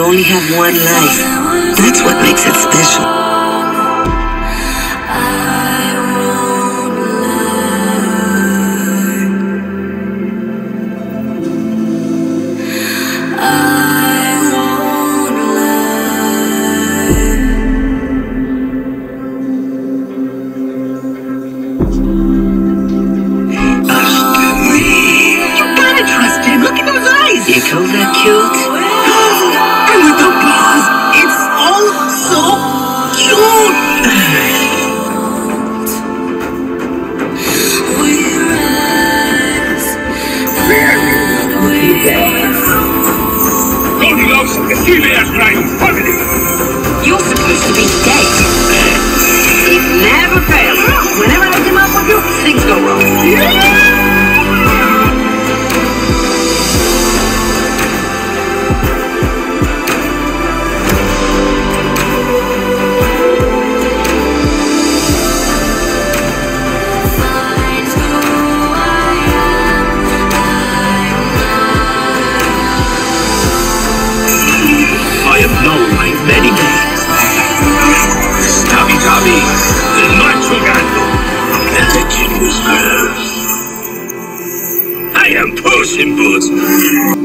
only have one life. That's what makes it special. You call that cute? And with the paws, it's all so cute! Goldilocks and the Helios crime family! You're supposed to be dead. It never fails. Whenever I come up with you, things go wrong. I have known my many days. Stabby Tabby, the macho gato, and the genius girls. I am Puss in Boots.